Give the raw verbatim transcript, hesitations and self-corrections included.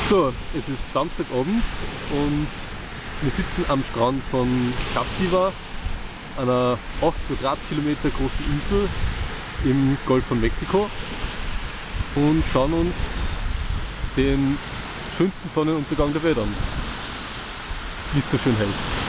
So, es ist Samstagabend und wir sitzen am Strand von Captiva, einer acht Quadratkilometer großen Insel im Golf von Mexiko, und schauen uns den schönsten Sonnenuntergang der Welt an, wie es so schön heißt.